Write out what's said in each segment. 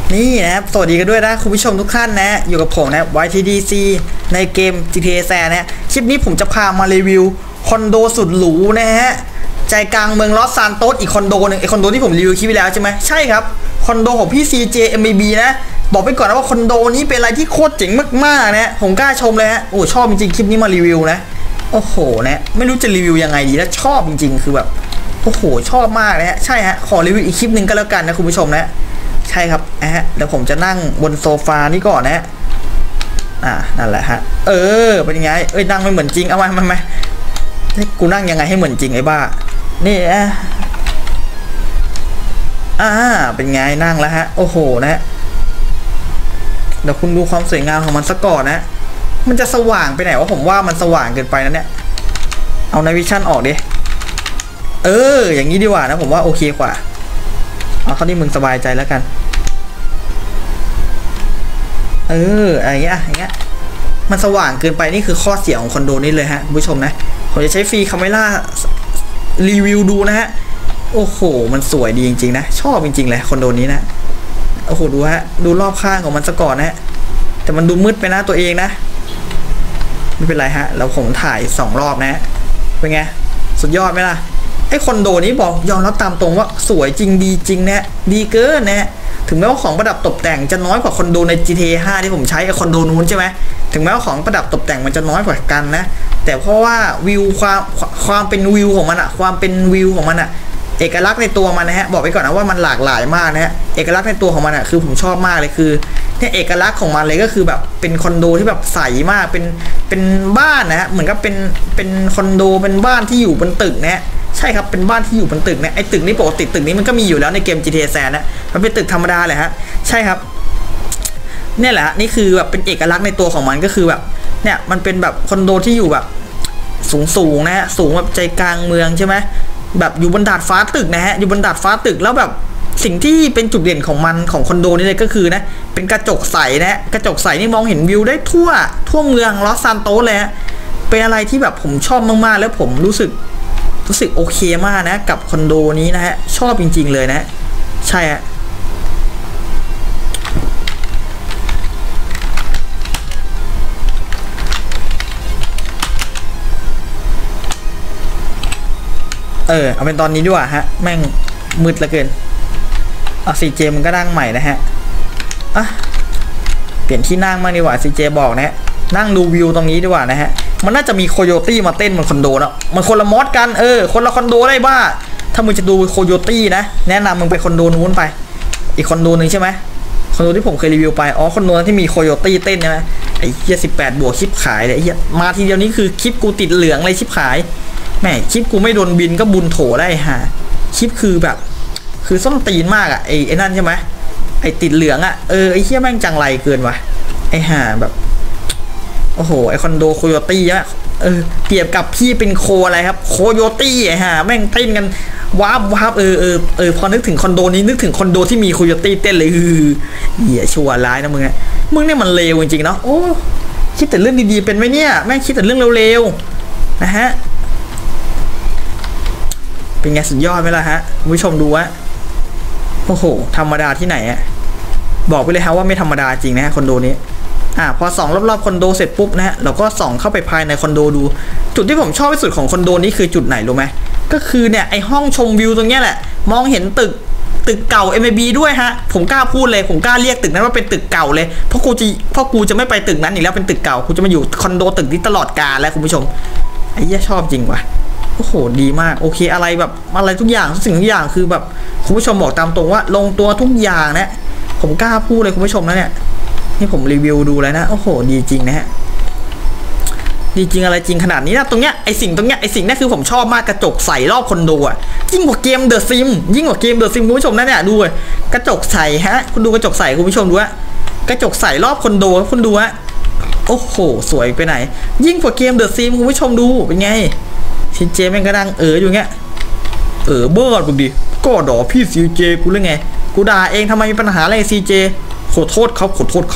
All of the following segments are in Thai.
นี่นะครับสวัสดีกันด้วยนะคุณผู้ชมทุกท่านนะอยู่กับผมนะ YTDC ในเกม GTA San นะคลิปนี้ผมจะพามารีวิวคอนโดสุดหรูนะฮะใจกลางเมืองลอสซานโตสอีกคอนโดหนึ่งไอคอนโดที่ผมรีวิวคลิปไปแล้วใช่ไหมใช่ครับคอนโดของพี่ CJ MBB นะบอกไปก่อนนะว่าคอนโดนี้เป็นอะไรที่โคตรเจ๋งมากๆนะผมกล้าชมเลยฮะโอ้ชอบจริงๆคลิปนี้มารีวิวนะโอ้โหนะไม่รู้จะรีวิวยังไงดีแล้วชอบจริงๆคือแบบโอ้โหชอบมากนะฮะใช่ฮะขอรีวิวอีกคลิปหนึ่งก็แล้วกันนะคุณผู้ชมนะใช่ครับเดี๋ยวผมจะนั่งบนโซฟานี่ก่อนนะนั่นแหละฮะเป็นยังไงนั่งไม่เหมือนจริงเอามากูนั่งยังไงให้เหมือนจริงไอ้บ้านี่เป็นไงนั่งแล้วฮะโอ้โหนะเดี๋ยวคุณดูความสวยงามของมันซะก่อนนะมันจะสว่างไปไหนวะผมว่ามันสว่างเกินไปนะเนี่ยเอาในวิชั่นออกดิอย่างนี้ดีกว่านะผมว่าโอเคกว่าเอาเท่าที่มึงสบายใจแล้วกันอะไรเงี้ยมันสว่างเกินไปนี่คือข้อเสียของคอนโดนี้เลยฮะคุณผู้ชมนะผมจะใช้ฟรีคาเมล่ารีวิวดูนะฮะโอ้โหมันสวยดีจริงๆนะชอบจริงๆเลยคอนโดนี้นะโอ้โหดูฮะดูรอบข้างของมันซะก่อนนะแต่มันดูมืดไปนะตัวเองนะไม่เป็นไรฮะแล้วผมถ่าย2 รอบนะเป็นไงสุดยอดไหมล่ะไอคอนโดนี้บอกยอมรับตามตรงว่าสวยจริงดีจริงนะดีเกินนะถึงแม้ว่าของประดับตกแต่งจะน้อยกว่าคอนโดใน GTA 5ที่ผมใช้ไอคอนโดนู้นใช่ไหมถึงแม้ว่าของประดับตกแต่งมันจะน้อยกว่ากันนะแต่เพราะว่าวิวความเป็นวิวของมันอะความเป็นวิวของมันอะเอกลักษณ์ในตัวมันนะฮะบอกไปก่อนนะว่ามันหลากหลายมากนะฮะเอกลักษณ์ในตัวของมันอะคือผมชอบมากเลยคือเนี่ยเอกลักษณ์ของมันเลยก็คือแบบเป็นคอนโดที่แบบใสมากเป็นบ้านนะฮะเหมือนกับเป็นคอนโดเป็นบ้านที่อยู่บนตึกนะใช่ครับเป็นบ้านที่อยู่บนตึกเนี่ยไอ้ตึกนี้ปกติตึกนี้มันก็มีอยู่แล้วในเกม GTA San นะมันเป็นตึกธรรมดาเลยฮะใช่ครับเนี่ยแหละนี่คือแบบเป็นเอกลักษณ์ในตัวของมันก็คือแบบเนี่ยมันเป็นแบบคอนโดที่อยู่แบบสูงนะฮะสูงแบบใจกลางเมืองใช่ไหมแบบอยู่บนดาดฟ้าตึกนะฮะอยู่บนดาดฟ้าตึกแล้วแบบสิ่งที่เป็นจุดเด่นของมันของคอนโดนี้เลยก็คือนะเป็นกระจกใสนะกระจกใสนี่มองเห็นวิวได้ทั่วเมืองลอสซานโตสเลยฮะเป็นอะไรที่แบบผมชอบมากๆแล้วผมรู้สึกโอเคมากนะกับคอนโดนี้นะฮะชอบจริงๆเลยนะใช่ฮะเอาเป็นตอนนี้ด้วยฮะแม่งมืดเหลือเกินเอาCJมันก็นั่งใหม่นะฮะเปลี่ยนที่นั่งมากดีกว่าCJบอกนะฮะนั่งดูวิวตรงนี้ดีกว่านะฮะมันน่าจะมีโคโยตี้มาเต้นบนคอนโดเนาะมันคนละมอดกันคนละคอนโดได้บ้าถ้ามึงจะดูโคโยตี้นะแนะนำมึงไปคอนโดนู้นไปอีกคอนโดนึงใช่ไหมคอนโดที่ผมเคยรีวิวไปคอนโดนั้นที่มีโคโยตี้เต้นใช่ไหมไอ้เหี้ย18 บวกคลิปขายเลยไอ้เหี้ยมาทีเดียวนี้คือคลิปกูติดเหลืองเลยคลิปขายแม่คลิปกูไม่โดนบินก็บุญโถได้ฮะคลิปคือแบบคือส้นตีนมากไอ้นั่นใช่ไหมไอ้ติดเหลืองไอ้เหี้ยแม่งจังไรเกินว่ะไอ้ห่าแบบโอ้โหไอคอนโดโคโยตี้อะเปรียบกับพี่เป็นโคอะไรครับโคโยตี้แม่งเต้นกันว้าบพอนึกถึงคอนโดนี้นึกถึงคอนโดที่มีโคโยตี้เต้นเลยเหี้ยชัวร์ร้ายนะมึงเนี่ยมันเลวจริงๆเนาะโอ้คิดแต่เรื่องดีๆเป็นไหมเนี่ยแม่งคิดแต่เรื่องเร็วๆนะฮะเป็นไงสุดยอดไหมล่ะฮะคุณผู้ชมดูวะโอ้โหธรรมดาที่ไหนบอกไปเลยฮะว่าไม่ธรรมดาจริงนะฮะคอนโดนี้พอส่องรอบๆคอนโดเสร็จปุ๊บนะฮะเราก็ส่องเข้าไปภายในคอนโดดูจุดที่ผมชอบที่สุดของคอนโดนี้คือจุดไหนรู้ไหมก็คือเนี่ยไอห้องชมวิวตรงเนี้ยแหละมองเห็นตึกเก่า MAB ด้วยฮะผมกล้าพูดเลยผมกล้าเรียกตึกนั้นว่าเป็นตึกเก่าเลยเพราะกูจะไม่ไปตึกนั้นอีกแล้วเป็นตึกเก่ากูจะมาอยู่คอนโดตึกนี้ตลอดกาลแล้วคุณผู้ชมไอ้เหี้ยชอบจริงว่ะโอ้โหดีมากโอเคอะไรแบบอะไรทุกอย่างทุกสิ่งทุกอย่างคือแบบคุณผู้ชมบอกตามตรงว่าลงตัวทุกอย่างนะผมกล้าพูดเลยคุณผู้ชมนะเนี่ยนี่ผมรีวิวดูแล้วนะโอ้โหดีจริงนะฮะดีจริงอะไรจริงขนาดนี้นะตรงเนี้ยไอสิ่งนี้คือผมชอบมากกระจกใสรอบคอนโดยิ่งกว่าเกมเดอะซิมคุณผู้ชมนะเนี่ยดูกระจกใสฮะคุณดูกระจกใสคุณผู้ชมดูกระจกใสรอบคอนโดคุณดูโอ้โหสวยไปไหนยิ่งกว่าเกมเดอะซิมคุณผู้ชมดูเป็นไงCJแม่งก็ดังอยู่เงี้ยเบิร์ดมึงดิก็ด่าพี่CJกูเรื่องไงกูด่าเองทำไมมีปัญหาอะไรCJขอโทษครับ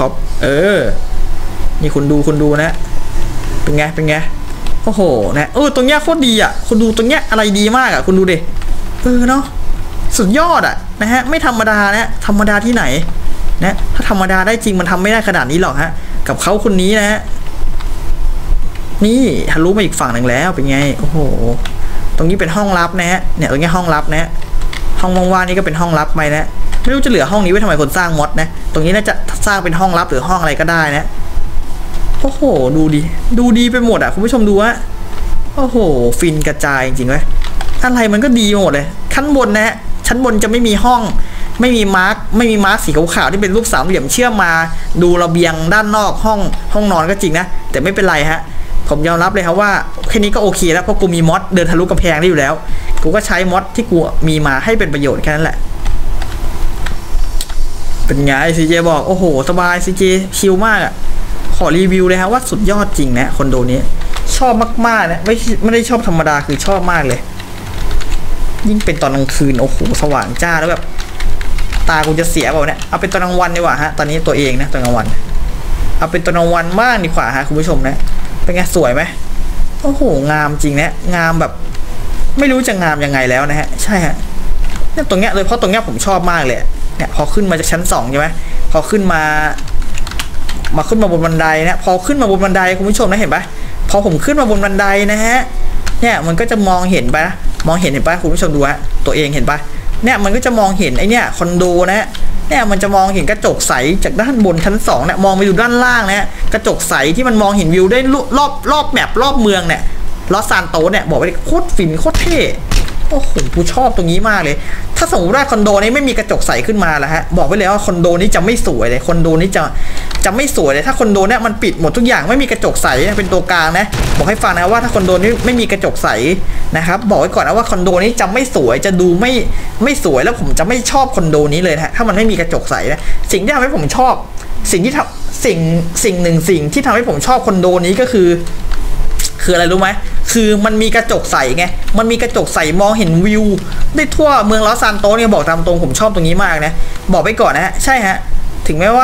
นี่คุณดูนะเป็นไงโอ้โหนะตรงเนี้ยโคตรดีคุณดูตรงเนี้ยอะไรดีมากคุณดูดิเนาะสุดยอดนะฮะไม่ธรรมดานะธรรมดาที่ไหนนะถ้าธรรมดาได้จริงมันทำไม่ได้ขนาดนี้หรอกฮะกับเขาคนนี้นะฮะนี่ทะลุมาอีกฝั่งหนึ่งแล้วเป็นไงโอ้โหตรงนี้เป็นห้องลับนะฮะเนี่ยตรงนี้ห้องลับนะห้องว่างๆนี่ก็เป็นห้องลับไปนะไม่รู้จะเหลือห้องนี้ไว้ทำไมคนสร้างมอดนะตรงนี้น่าจะสร้างเป็นห้องลับหรือห้องอะไรก็ได้นะโอ้โหดูดีไปหมดอ่ะคุณผู้ชมดูฮะโอ้โหฟินกระจายจริงๆเลยอะไรมันก็ดีหมดเลยชั้นบนนะฮะชั้นบนจะไม่มีห้องไม่มีมาร์คสีขาวๆที่เป็นรูปสามเหลี่ยมเชื่อมมาดูระเบียงด้านนอกห้องนอนก็จริงนะแต่ไม่เป็นไรฮะผมยอมรับเลยครับว่าแค่นี้ก็โอเคแล้วเพราะกูมีมอดเดินทะลุกำแพงได้อยู่แล้วกูก็ใช้มอดที่กูมีมาให้เป็นประโยชน์แค่นั้นแหละเป็นไงซีเจบอกโอ้โหสบายซีเจชิลมากอ่ะขอรีวิวเลยครับว่าสุดยอดจริงนะคอนโดนี้ชอบมากๆนะไม่ได้ชอบธรรมดาคือชอบมากเลยยิ่งเป็นตอนกลางคืนโอ้โหสว่างจ้าแล้วแบบตากูจะเสียเปล่าเนี่ยเอาเป็นตอนกลางวันดีกว่าฮะตอนนี้ตัวเองนะตอนกลางวันเอาเป็นตอนกลางวันมากดีกว่าฮะคุณผู้ชมนะเป็นไงสวยไหมโอ้โหงามจริงนะงามแบบไม่รู้จะงามยังไงแล้วนะฮะใช่ฮะเนี่ยตรงเนี้ยเลยเพราะตรงเนี้ยผมชอบมากเลยเนี่ยพอขึ้นมาจากชั้น2ใช่ไหมพอขึ้นมาบนบันไดนะพอขึ้นมาบนบันไดคุณผู้ชมนะเห็นปะพอผมขึ้นมาบนบันไดนะฮะเนี่ยมันก็จะมองเห็นปะเห็นปะคุณผู้ชมดูฮะตัวเองเห็นปะเนี่ยมันก็จะมองเห็นไอเนี่ยคอนโดนะเนี่ยมันจะมองเห็นกระจกใสจากด้านบนชั้น2เนี่ยมองไปดูด้านล่างนะกระจกใสที่มันมองเห็นวิวได้รอบแมปรอบเมืองเนี่ยลอสซานโตเนี่ยบอกไปโคตรฟินโคตรเท่โอ้โหกูชอบตรงนี้มากเลยถ้าสมมติว่าคอนโดนี้ไม่มีกระจกใสขึ้นมาแล้วฮะบอกไว้เลยว่าคอนโดนี้จะไม่สวยเลยคอนโดนี้จะไม่สวยเลยถ้าคอนโดเนี่ยมันปิดหมดทุกอย่างไม่มีกระจกใสเป็นตัวกลางนะบอกให้ฟังนะว่าถ้าคอนโดนี้ไม่มีกระจกใสนะครับบอกไว้ก่อนนะว่าคอนโดนี้จะไม่สวยจะดูไม่สวยแล้วผมจะไม่ชอบคอนโดนี้เลยนะถ้ามันไม่มีกระจกใสนะสิ่งที่ทำให้ผมชอบสิ่งที่ทำให้ผมชอบคอนโดนี้ก็คืออะไรรู้ไหมคือมันมีกระจกใสไงมันมีกระจกใสมองเห็นวิวได้ทั่วเมืองลอสซานโตเนี่ยบอกตามตรงผมชอบตรงนี้มากนะบอกไปก่อนนะฮะใช่ฮะถึงแม้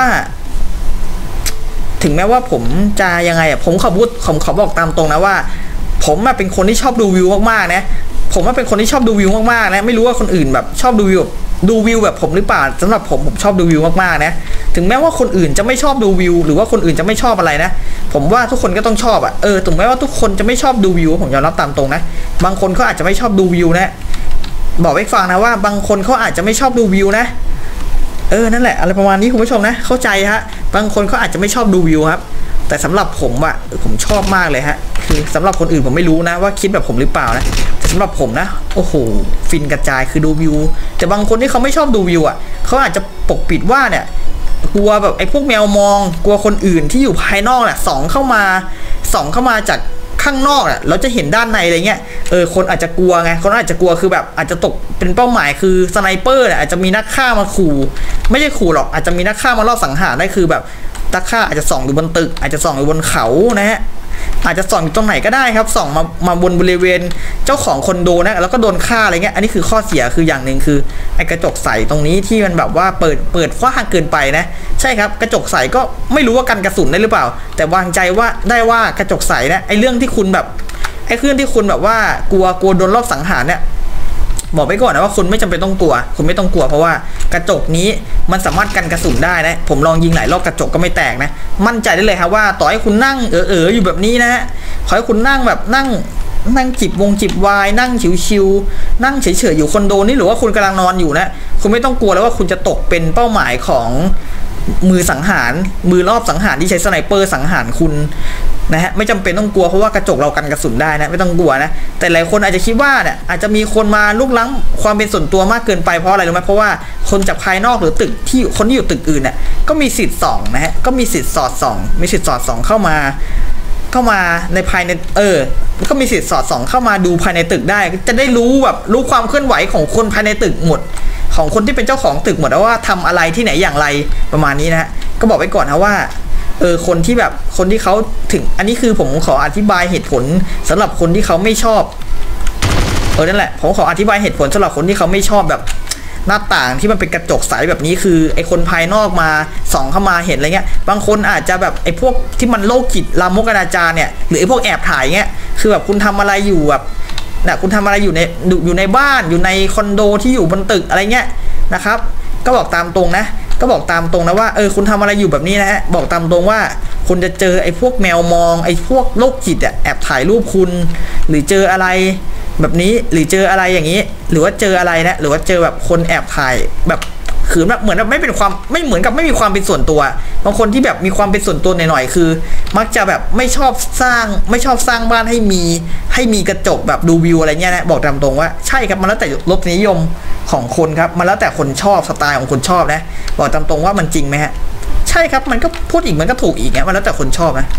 ว่าผมจะยังไงอ่ะผมขอบอกตามตรงนะว่าผมเป็นคนที่ชอบดูวิวมากๆนะผมเป็นคนที่ชอบดูวิวมากๆนะไม่รู้ว่าคนอื่นแบบชอบดูวิวแบบผมหรือเปล่าสำหรับผมชอบดูวิวมากๆนะถึงแม้ว่าคนอื่นจะไม่ชอบดูวิวหรือว่าคนอื่นจะไม่ชอบอะไรนะผมว่าทุกคนก็ต้องชอบอ่ะถึงแม้ว่าทุกคนจะไม่ชอบดูวิวผมยอมรับตามตรงนะบางคนเขาอาจจะไม่ชอบดูวิวนะบอกให้ฟังนะว่าบางคนเขาอาจจะไม่ชอบดูวิวนะนั่นแหละอะไรประมาณนี้คุณผู้ชมนะเข้าใจฮะบางคนเขาอาจจะไม่ชอบดูวิวครับแต่สำหรับผมอ่ะผมชอบมากเลยฮะคือสำหรับคนอื่นผมไม่รู้นะว่าคิดแบบผมหรือเปล่านะแต่สำหรับผมนะโอ้โหฟินกระจายคือดูวิวแต่บางคนที่เขาไม่ชอบดูวิวอ่ะเขาอาจจะปกปิดว่าเนี่ยกลัวแบบไอ้พวกแมวมองกลัวคนอื่นที่อยู่ภายนอกน่ะส่องเข้ามาจากข้างนอกเราจะเห็นด้านในอะไรเงี้ยคนอาจจะกลัวไงคนอาจจะกลัวคือแบบอาจจะตกเป็นเป้าหมายคือสไนเปอร์เนี่ยอาจจะมีนักฆ่ามาขู่ไม่ใช่ขู่หรอกอาจจะมีนักฆ่ามารอบสังหารได้คือแบบนักฆ่าอาจจะส่องอยู่บนตึกอาจจะส่องอยู่บนเขานะฮะอาจจะส่องอยู่ตรงไหนก็ได้ครับส่องมาบนบริเวณเจ้าของคอนโดนะแล้วก็โดนฆ่าอะไรเงี้ยอันนี้คือข้อเสียคืออย่างหนึ่งคือไอ้กระจกใสตรงนี้ที่มันแบบว่าเปิดกว้างเกินไปนะใช่ครับกระจกใสก็ไม่รู้ว่ากันกระสุนได้หรือเปล่าแต่วางใจว่าได้ว่ากระจกใสนะไอ้เรื่องที่คุณแบบว่ากลัวโดนรอบสังหารเนี่ยบอกไปก่อนนะว่าคุณไม่จำเป็นต้องกลัวคุณไม่ต้องกลัวเพราะว่ากระจกนี้มันสามารถกันกระสุนได้นะผมลองยิงหลายรอบกระจกก็ไม่แตกนะมั่นใจได้เลยครับว่าต่อให้คุณนั่งอยู่แบบนี้นะฮะขอให้คุณนั่งแบบนั่งจิบไวน์นั่งชิวๆนั่งเฉยๆอยู่คอนโดนี้หรือว่าคุณกำลังนอนอยู่นะคุณไม่ต้องกลัวแล้วว่าคุณจะตกเป็นเป้าหมายของมือสังหารมือรอบสังหารที่ใช้สไนเปอร์สังหารคุณนะฮะไม่จำเป็นต้องกลัวเพราะว่ากระจกเรากันกระสุนได้นะไม่ต้องกลัวนะแต่หลายคนอาจจะคิดว่าเนี่ยอาจจะมีคนมาลุกล้ำความเป็นส่วนตัวมากเกินไปเพราะอะไรรู้ไหมเพราะว่าคนจากภายนอกหรือตึกที่คนที่อยู่ตึกอื่นเนี่ยก็มีสิทธิ์ส่องนะฮะก็มีสิทธิ์สอดส่องเข้ามาในภายในก็มีสิทธิ์สอดส่องเข้ามาดูภายในตึกได้จะได้รู้ความเคลื่อนไหวของคนภายในตึกหมดของคนที่เป็นเจ้าของตึกหมดว่าทำอะไรที่ไหนอย่างไรประมาณนี้นะก็บอกไว้ก่อนนะว่าคนที่เขาถึงอันนี้คือผมขออธิบายเหตุผลสำหรับคนที่เขาไม่ชอบนั่นแหละผมขออธิบายเหตุผลสำหรับคนที่เขาไม่ชอบแบบหน้าต่างที่มันเป็นกระจกใสแบบนี้คือไอ้คนภายนอกมาส่องเข้ามาเห็นอะไรเงี้ยบางคนอาจจะแบบไอ้พวกที่มันโรคจิตลามกอนาจารเนี่ยหรือไอ้พวกแอบถ่ายเงี้ยคือแบบคุณทำอะไรอยู่แบบคุณทำอะไรอยู่ในบ้านอยู่ในคอนโดที่อยู่บนตึกอะไรเงี้ยนะครับก็บอกตามตรงนะก็บอกตามตรงนะว่าคุณทำอะไรอยู่แบบนี้นะฮะบอกตามตรงว่าคุณจะเจอไอ้พวกแมวมองไอ้พวกโรคจิตแอบถ่ายรูปคุณหรือเจออะไรแบบนี้หรือเจออะไรอย่างนี้หรือว่าเจออะไรนะหรือว่าเจอแบบคนแอบถ่ายแบบคือแบบเหมือนแบบไม่เป็นความไม่เหมือนกับไม่มีความเป็นส่วนตัวบางคนที่แบบมีความเป็นส่วนตัวหน่อยๆคือมักจะแบบไม่ชอบสร้างบ้านให้มีกระจกแบบดูวิวอะไรเงี้ยนะบอกตามตรงว่าใช่ครับมันแล้วแต่รสนิยมของคนครับมันแล้วแต่คนชอบสไตล์ของคนชอบนะบอกตามตรงว่ามันจริงไหมฮะใช่ครับมันก็พูดอีกมันก็ถูกอีกนะมันแล้วแต่คนชอบนะ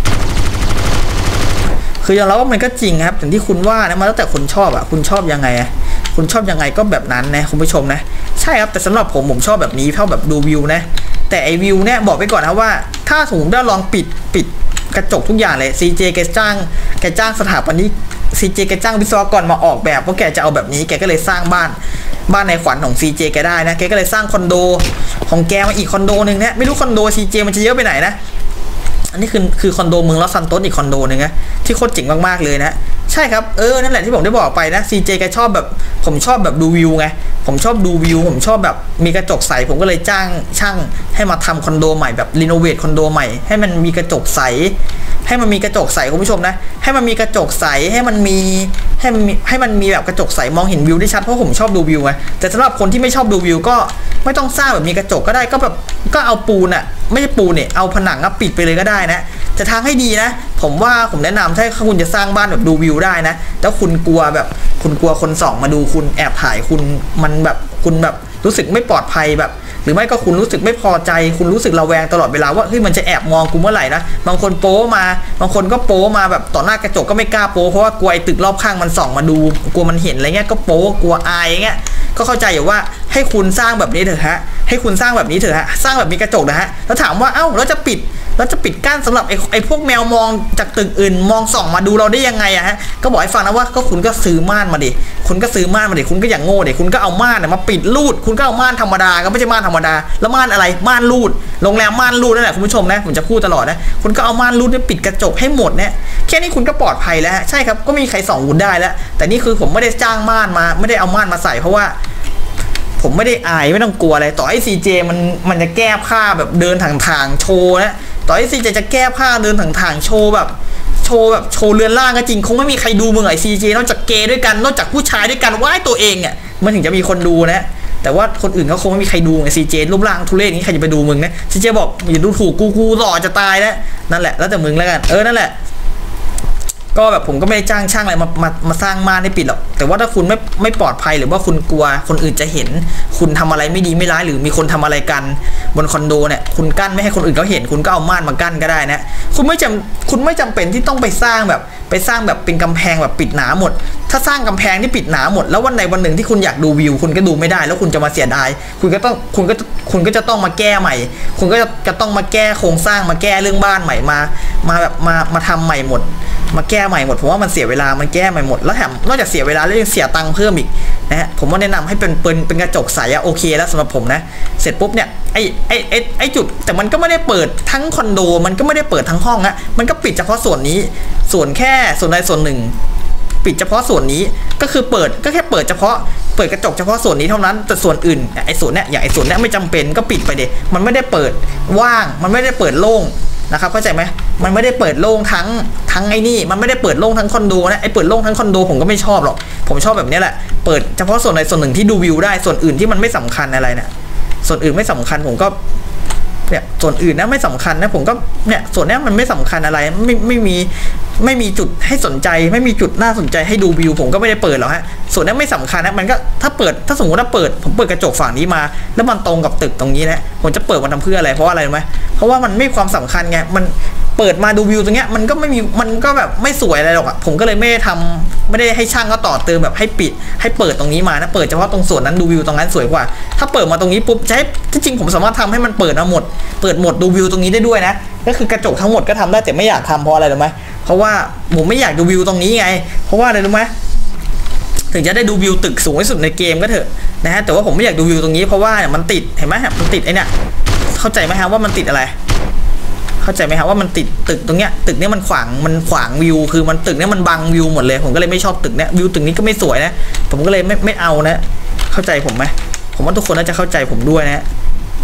คือยอมรับว่ามันก็จริงครับถึงที่คุณว่านะมันแล้วแต่คนชอบคุณชอบยังไงคุณชอบยังไงก็แบบนั้นนะคุณผู้ชมนะใช่ครับแต่สำหรับผมชอบแบบนี้ชอบแบบดูวิวนะแต่ไอวิวเนี่ยบอกไปก่อนนะว่าถ้าสมมติว่าลองปิดกระจกทุกอย่างเลย CJ แกจ้างสถาปนิก CJ แกจ้างวิศวกรมาออกแบบเพราะแกจะเอาแบบนี้แกก็เลยสร้างบ้านในฝันของ CJ แกได้นะแกก็เลยสร้างคอนโดของแกมาอีกคอนโดนึงเนี่ยไม่รู้คอนโด CJ มันจะเยอะไปไหนนะอันนี้คือคอนโดเมืองลอสซันโตสอีกคอนโดนึงนะที่โคตรเจ๋งมากๆเลยนะใช่ครับนั่นแหละที่ผมได้บอกไปนะ CJ แกชอบแบบผมชอบแบบดูวิวไงผมชอบดูวิวผมชอบแบบมีกระจกใสผมก็เลยจ้างช่างให้มาทำคอนโดใหม่แบบรีโนเวทคอนโดใหม่ให้มันมีกระจกใสให้มันมีกระจกใสคุณผู้ชมนะให้มันมีกระจกใสให้มันมีแบบกระจกใสมองเห็นวิวได้ชัดเพราะผมชอบดูวิวไงแต่สำหรับคนที่ไม่ชอบดูวิวก็ไม่ต้องสร้างแบบมีกระจกก็ได้ก็เอาปูนไม่ใช่ปูนเนี่ยเอาผนังปิดไปเลยก็ได้นะแต่ทางให้ดีนะผมว่าผมแนะนำถ้าคุณจะสร้างบ้านแบบดูวิวได้นะแล้วคุณกลัวคนส่องมาดูคุณแอบถ่ายคุณมันแบบคุณแบบรู้สึกไม่ปลอดภัยแบบหรือไม่ก็คุณรู้สึกไม่พอใจคุณรู้สึกระแวงตลอดเวลาว่าเฮ้ยมันจะแอบมองกูเมื่อไหร่นะบางคนโป๊มาบางคนก็โป๊มาแบบต่อหน้ากระจกก็ไม่กล้าโป๊เพราะว่ากลัวไอ้ตึกรอบข้างมันส่องมาดูกลัวมันเห็นอะไรเงี้ยก็โป๊กลัวอายเงี้ยก็เข้าใจอยู่ว่าให้คุณสร้างแบบนี้เถอะฮะให้คุณสร้างแบบนี้เถอะฮะสร้างแบบมีกระจกนะฮะแล้วถามว่าแล้วจะปิดกั้นสำหรับไอ้พวกแมวมองจากตึกอื่นมองส่องมาดูเราได้ยังไงฮะก็บอกให้ฟังนะว่าก็คุณก็ซื้อม่านมาดิคุณก็ซื้อม่านมาดิคุณก็อย่างโง่ดิคุณก็เอาม่านมาปิดรูดคุณก็เอาม่านธรรมดาก็ไม่ใช่ม่านธรรมดาแล้วม่านอะไรม่านรูดโรงแรมม่านรูดนั่นแหละคุณผู้ชมนะผมจะพูดตลอดนะคุณก็เอาม่านรูดปิดกระจกให้หมดเนี่ยแค่นี้คุณก็ปลอดภัยแล้วใช่ครับก็มีใครส่องคุณได้แล้วแต่นี่คือผมไม่ได้จ้างม่านมาไม่ได้เอาม่านมาใส่เพราะว่าผมไม่ได้อายไม่ต้องกลัวอะไรต่อไอ้ CJ มันจะแก้ผ้าแบบเดินทางโชว์นะต่อไอ้ CJ จะแก้ผ้าเดินทางโชว์แบบโชว์เรือนร่างก็จริงคงไม่มีใครดูมึงไอ้ CJ นอกจากเกย์ด้วยกันนอกจากผู้ชายด้วยกันว่าตัวเองเนี่ยมันถึงจะมีคนดูนะแต่ว่าคนอื่นเขาคงไม่มีใครดูไอ้ CJ รูปร่างทุเรศนี้ใครจะไปดูมึงนะ CJ บอกอย่าดูถูกกูหล่อจะตายนะนั่นแหละแล้วแต่มึงแล้วกันนั่นแหละก็แบบผมก็ไม่ได้จ้างช่างอะไรมาสร้างม่านให้ปิดหรอกแต่ว่าถ้าคุณไม่ปลอดภัยหรือว่าคุณกลัวคนอื่นจะเห็นคุณทำอะไรไม่ดีไม่ร้ายหรือมีคนทำอะไรกันบนคอนโดเนี่ยคุณกั้นไม่ให้คนอื่นเขาเห็นคุณก็เอาม่านมากั้นก็ได้นะคุณไม่จำเป็นที่ต้องไปสร้างแบบเป็นกำแพงแบบปิดหนาหมดถ้าสร้างกำแพงที่ปิดหนาหมดแล้ววันใดวันหนึ่งที่คุณอยากดูวิวคุณก็ดูไม่ได้แล้วคุณจะมาเสียดายคุณก็จะต้องมาแก้ใหม่คุณก็จะต้องมาแก้โครงสร้างมาแก้เรื่องบ้านใหม่มาทำใหม่หมดมาแก้ใหม่หมดผมว่ามันเสียเวลามันแก้ใหม่หมดแล้วแถมนอกจากเสียเวลาแล้วยังเสียตังค์เพิ่มอีกนะฮะผมว่าแนะนำให้เป็นกระจกใสโอเคแล้วสำหรับผมนะเสร็จปุ๊บเนี่ยไอจุดแต่มันก็ไม่ได้เปิดทั้งคอนโดมันก็ไม่ได้เปิดทั้งห้องนะมันก็ปิดเฉพาะส่วนนี้ส่วนแค่ส่วนใดส่วนหนึ่งปิดเฉพาะส่วนนี้ก็คือแค่เปิดเฉพาะเปิดกระจกเฉพาะส่วนนี้เท่านั้นแต่ส่วนอื่นไอ้ส่วนเนี้ยอย่างไอ้ส่วนเนี้ยไม่จำเป็นก็ปิดไปเดะมันไม่ได้เปิดว่างมันไม่ได้เปิดโล่งนะครับเข้าใจไหมมันไม่ได้เปิดโล่งทั้งไอ้นี่มันไม่ได้เปิดโล่งทั้งคอนโดนะไอ้เปิดโล่งทั้งคอนโดผมก็ไม่ชอบหรอกผมชอบแบบนี้แหละเปิดเฉพาะส่วนใดส่วนหนึ่งที่ดูวิวได้ส่วนอื่นที่มันไม่สำคัญอะไรเนี่ยส่วนอื่นไม่สำคัญผมก็เนี่ยส่วนอื่นนะไม่สำคัญนะผมก็เนี่ยส่วนนี้มันไม่สำคัญอะไรไม่มีจุดให้สนใจไม่มีจุดน่าสนใจให้ดูวิวผมก็ไม่ได้เปิดหรอกฮะส่วนนี้ไม่สำคัญนะมันก็ถ้าสมมติว่าผมเปิดกระจกฝั่งนี้มาแล้วมันตรงกับตึกตรงนี้นะผมจะเปิดมันทำเพื่ออะไรเพราะอะไรรู้ไหมเพราะว่ามันไม่มีความสำคัญไงมันเปิดมาดูวิวตรงเนี้ยมันก็ไม่มีมันก็แบบไม่สวยอะไรหรอกผมก็เลยไม่ได้ให้ช่างก็ต่อเติมแบบให้เปิดตรงนี้มานะเปิดเฉพาะตรงส่วนนั้นดูวิวตรงนั้นสวยกว่าถ้าเปิดมาตรงนี้ปุ๊บใช่จริงผมสามารถทำให้มันเปิดหมดดูวิวตรงนี้ได้ด้วยนะก็คือกระจกทั้งหมดก็ทำได้แต่ไม่อยากทำเพราะอะไรรู้ไหมเพราะว่าผมไม่อยากดูวิวตรงนี้ไงเพราะว่าอะไรรู้ไหมถึงจะได้ดูวิวตึกสูงที่สุดในเกมก็เถอะนะฮะแต่ว่าผมไม่อยากดูวิวตรงนี้เพราะว่ามันติดเห็นไหมมันติดไอ้เนี่ยเข้าใจไหมฮะว่ามันติดอะไรเข้าใจไหมครับว่ามันติดตึกตรงเนี้ยตึกเนี้ยมันขวางวิวคือมันตึกเนี้ยมันบังวิวหมดเลยผมก็เลยไม่ชอบตึกเนี้ยวิวตึกนี้ก็ไม่สวยนะผมก็เลยไม่เอานะเข้าใจผมไหมผมว่าทุกคนน่าจะเข้าใจผมด้วยนะ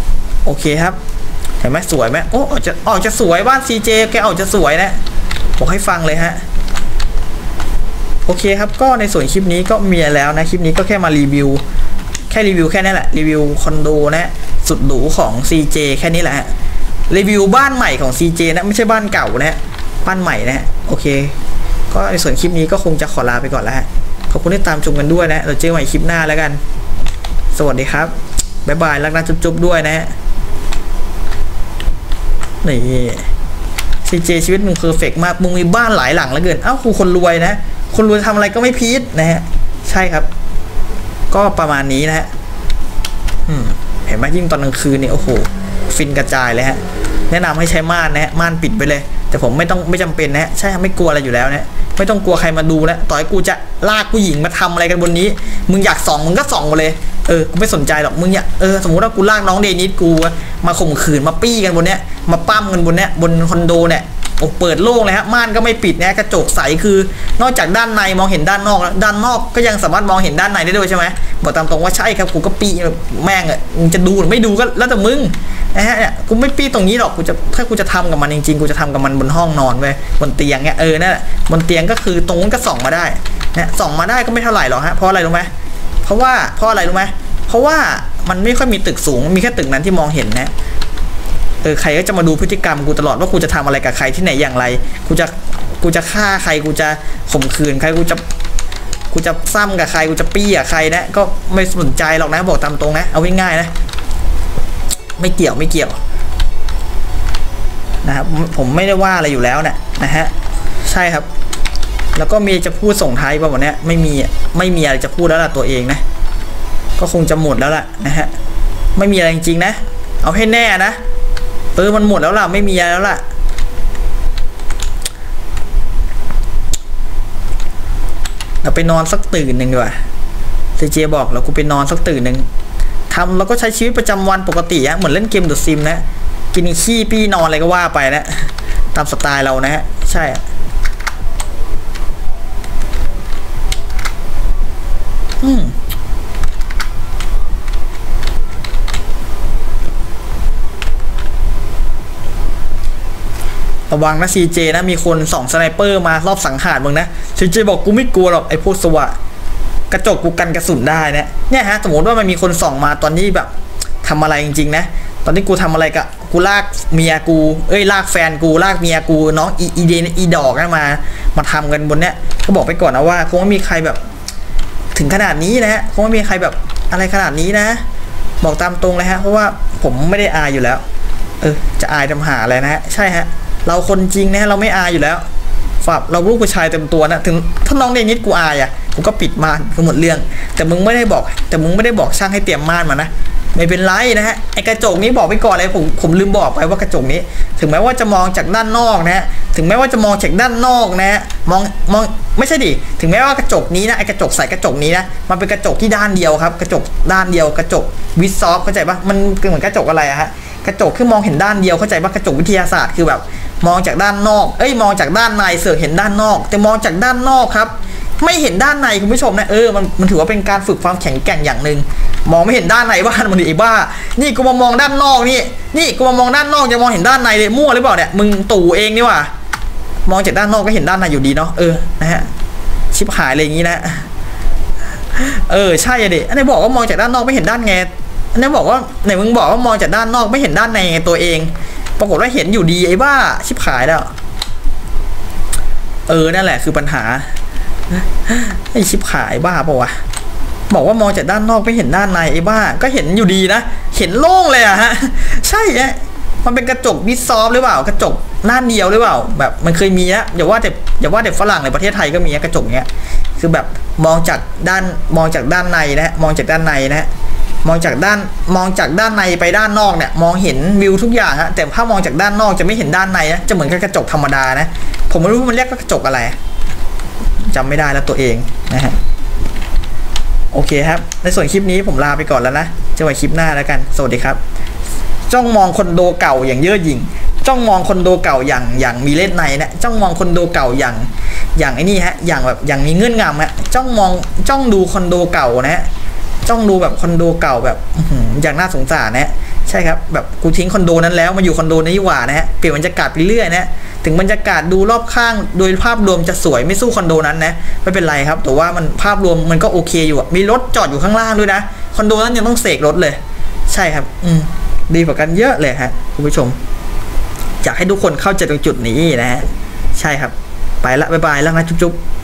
โอเคครับเห็นไหมสวยไหมโอ้ออกจะสวยบ้าน CJ แกออกจะสวยนะบอกให้ฟังเลยฮะโอเคครับก็ในส่วนคลิปนี้ก็มีแล้วนะคลิปนี้ก็แค่มารีวิวแค่นี้แหละรีวิวคอนโดนะสุดหรูของ CJ แค่นี้แหละฮะรีวิวบ้านใหม่ของ CJ นะไม่ใช่บ้านเก่านะบ้านใหม่นะโอเคก็ในส่วนคลิปนี้ก็คงจะขอลาไปก่อนแล้วฮะขอบคุณที่ตามชมกันด้วยนะเราเจอกันใหม่คลิปหน้าแล้วกันสวัสดีครับบ๊ายบายรักนะจุ๊บๆด้วยนะนี่ CJ ชีวิตมึงเพอร์เฟกต์มากมึงมีบ้านหลายหลังแล้วเกินเอ้ากูคนรวยนะคนรวยทำอะไรก็ไม่พีชนะฮะใช่ครับก็ประมาณนี้นะฮะเห็นไหมยิ่งตอนกลางคืนนี่โอ้โหฟินกระจายเลยฮะแนะนำให้ใช้ม่านนะฮะม่านปิดไปเลยแต่ผมไม่จำเป็นนะฮะใช่ไม่กลัวอะไรอยู่แล้วนะไม่ต้องกลัวใครมาดูแล้วต่อให้กูจะลากผู้หญิงมาทำอะไรกันบนนี้มึงอยากส่องมึงก็ส่องมาเลยกูไม่สนใจหรอกมึงอยากสมมติว่ากูลากน้องเดนิสกูมาข่มขืนมาปี้กันบนเนี้ยมาปั้มกันบนเนี้ยบนคอนโดเนี่ยโอ้เปิดโล่งเลยฮะม่านก็ไม่ปิดนะกระจกใสคือนอกจากด้านในมองเห็นด้านนอกแล้วด้านนอกก็ยังสามารถมองเห็นด้านในได้ด้วยใช่ไหมบอกตามตรงว่าใช่ครับกูก็ปี้แม่งมึงจะดูหรือไม่ดูก็แล้วแต่มึงนะฮะเนี่ยกูไม่ปี้ตรงนี้หรอกถ้ากูจะทำกับมันจริงๆกูจะทำกับมันบนห้องนอนไปบนเตียงเนี่ยนั่นแหละบนเตียงก็คือตรงนั้นก็ส่องมาได้เนี่ยส่องมาได้ก็ไม่เท่าไหร่หรอกฮะเพราะอะไรรู้ไหมเพราะอะไรรู้ไหมเพราะว่ามันไม่ค่อยมีตึกสูงมีแค่ตึกนั้นที่มองเห็นนะใครก็จะมาดูพฤติกรรมกูตลอดว่ากูจะทำอะไรกับใครที่ไหนอย่างไรกูจะฆ่าใครกูจะข่มขืนใครกูจะซ้ำกับใครกูจะปี้กับใครนะก็ไม่สนใจหรอกนะบอกตามตรงนะเอาง่ายๆนะไม่เกี่ยวนะครับผมไม่ได้ว่าอะไรอยู่แล้วนะฮะใช่ครับแล้วก็มีจะพูดส่งท้ายป่ะวันนี้ไม่มีอะไรจะพูดแล้วล่ะตัวเองนะก็คงจะหมดแล้วล่ะนะฮะไม่มีอะไรจริงๆนะเอาให้แน่นะมันหมดแล้วล่ะไม่มีแล้วล่ะเราไปนอนสักตื่นหนึ่งดีกว่าCJบอกเรากูไปนอนสักตื่นหนึ่งทำแล้วก็ใช้ชีวิตประจำวันปกติเหมือนเล่นเกมเดอะซิมนะกินขี้ปี้นอนอะไรก็ว่าไปนะตามสไตล์เรานะฮะใช่ระวังนะ CJ นะมีคนส่องสไนเปอร์มารอบสังหารมึงนะ CJ บอกกูไม่กลัวหรอกไอ้พวกสวะกระจกกูกันกระสุนได้เนี่ยฮะสมมติว่ามันมีคนส่องมาตอนนี้แบบทำอะไรจริงๆนะตอนนี้กูทำอะไรกับกูลากเมียกูลากแฟนกูลากเมียกูน้องอีดอกนะมาทำกันบนเนี้ยก็บอกไปก่อนนะว่าคงไม่มีใครแบบถึงขนาดนี้นะฮะคงไม่มีใครแบบอะไรขนาดนี้นะบอกตามตรงเลยฮะเพราะว่าผมไม่ได้อายอยู่แล้วจะอายทำหาอะไรนะฮะใช่ฮะเราคนจริงนะเราไม่อายอยู่แล้วฝากเราลูกผู้ชายเต็มตัวนะถึงถ้าน้องเดนิสกูอายกูก็ปิดม่านคือหมดเรื่องแต่มึงไม่ได้บอกช่างให้เตรียมม่านมานะไม่เป็นไรนะฮะไอกระจกนี้บอกไปก่อนเลยผมลืมบอกไปว่ากระจกนี้ถึงแม้ว่าจะมองจากด้านนอกนะฮะถึงแม้ว่าจะมองจากด้านนอกนะฮะมองไม่ใช่ดิถึงแม้ว่ากระจกนี้นะไอกระจกใส่กระจกนี้นะมันเป็นกระจกที่ด้านเดียวครับกระจกด้านเดียวกระจกวิสซอฟเข้าใจปะมันเหมือนกระจกอะไรฮะกระจกคือมองเห็นด้านเดียวเข้าใจปะกระจกวิทยาศาสตร์คือแบบมองจากด้านนอกมองจากด้านในเสือเห็นด้านนอกแต่มองจากด้านนอกครับไม่เห็นด้านในคุณผู้ชมนะมันถือว่าเป็นการฝึกความแข็งแกร่งอย่างหนึ่งมองไม่เห็นด้านในบ้านมันดิไอ้บ้านี่กูมามองด้านนอกนี่กูมามองด้านนอกจะมองเห็นด้านในเลยมั่วหรือเปล่าเนี่ยมึงตู่เองนี่ว่ะมองจากด้านนอกก็เห็นด้านในอยู่ดีเนาะนะฮะชิบหายอะไรอย่างงี้นะใช่ดิอันนี้บอกว่ามองจากด้านนอกไม่เห็นด้านไงอันนี้บอกว่าไหนมึงบอกว่ามองจากด้านนอกไม่เห็นด้านในไงตัวเองปรากฏว่าเห็นอยู่ดีไอ้บ้าชิบหายแล้วนั่นแหละคือปัญหาไอ้ชิบหายบ้าเปล่าวะบอกว่ามองจากด้านนอกไม่เห็นด้านในไอ้บ้าก็เห็นอยู่ดีนะเห็นโล่งเลยฮะใช่มันเป็นกระจกวิสซอฟหรือเปล่ากระจกด้านเดียวหรือเปล่าแบบมันเคยมีนะอย่าว่าแต่ฝรั่งในประเทศไทยก็มีกระจกเนี้ยคือแบบมองจากด้านในนะมองจากด้านในนะมองจากด้านในไปด้านนอกเนี่ยมองเห็นวิวทุกอย่างฮะแต่ถ้ามองจากด้านนอกจะไม่เห็นด้านในนะจะเหมือนกับกระจกธรรมดานะผมไม่รู้มันเรียกกระจกอะไรจำไม่ได้แล้วตัวเองนะฮะโอเคครับในส่วนคลิปนี้ผมลาไปก่อนแล้วนะเจอกันคลิปหน้าแล้วกันสวัสดีครับจ้องมองคอนโดเก่าอย่างเย่อหยิ่งจ้องมองคอนโดเก่าอย่างมีเล่นในนะจ้องมองคอนโดเก่าอย่างไอ้นี่ฮะอย่างมีเงื่อนงำฮะจ้องดูคอนโดเก่านะฮะจ้องดูแบบคอนโดเก่าแบบอย่างน่าสงสารนะใช่ครับแบบกูทิ้งคอนโดนั้นแล้วมาอยู่คอนโดนี้ดีกว่านะฮะเปลี่ยนบรรยากาศไปเรื่อยนะถึงบรรยากาศดูรอบข้างโดยภาพรวมจะสวยไม่สู้คอนโดนั้นนะไม่เป็นไรครับแต่ว่ามันภาพรวมมันก็โอเคอยู่มีรถจอดอยู่ข้างล่างด้วยนะคอนโดนั้นยังต้องเสกรถเลยใช่ครับดีกว่ากันเยอะเลยฮะคุณผู้ชมอยากให้ทุกคนเข้าใจตรงจุดนี้นะฮะใช่ครับไปละบ๊ายบายแล้วนะจุ๊บ